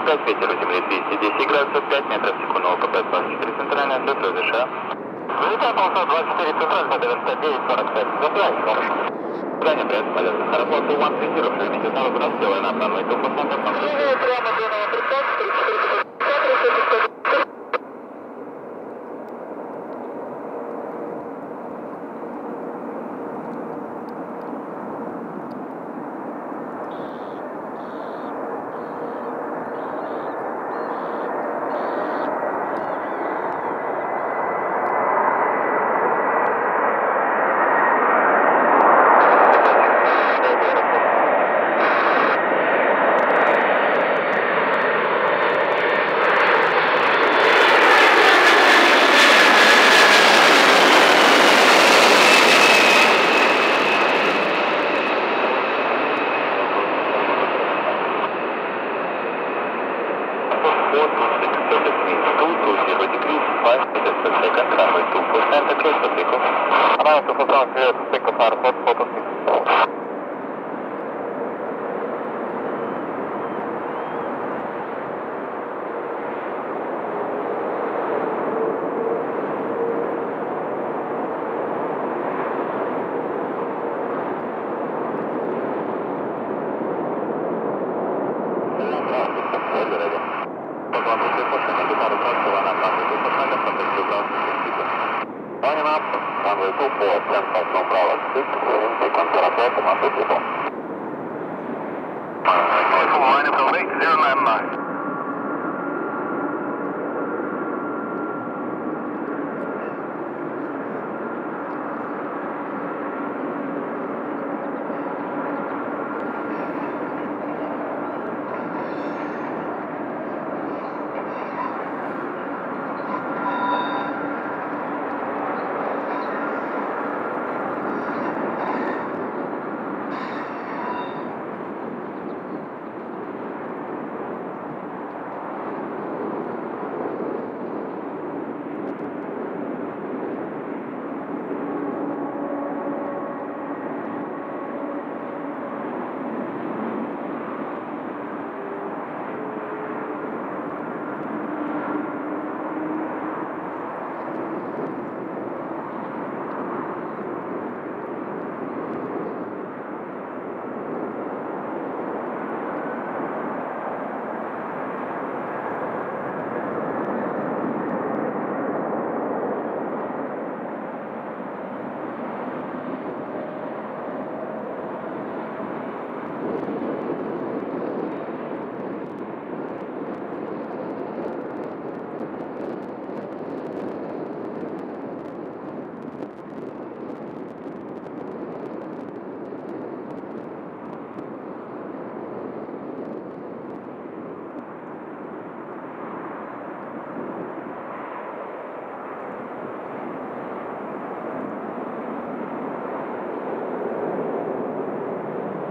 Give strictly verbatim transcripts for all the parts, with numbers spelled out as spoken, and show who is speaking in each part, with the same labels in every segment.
Speaker 1: пять, ветер у земли двести десять градусов, пять метров в секунду, ОКП двадцать четыре, центральная цифра США. Вылетает полоса двадцать четыре, центральная, девяносто девять, сорок пять, забрать, хорошо. Здание, привет, полезно. Работа один три ноль, шевелите снова куда сделай на обратной тур, посмотрим. Прямо до нового тридцать, тридцать четыре,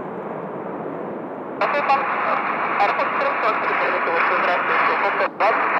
Speaker 1: Здравствуйте.